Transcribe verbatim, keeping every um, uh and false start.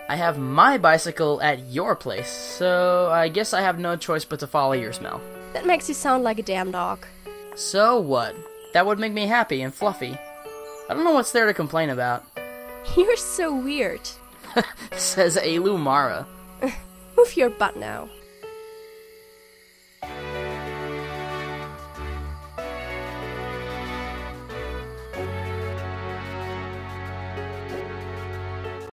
I have my bicycle at your place, so I guess I have no choice but to follow your smell. That makes you sound like a damn dog. So what? That would make me happy and fluffy. I don't know what's there to complain about. You're so weird. Says Elu Mara. Move your butt now.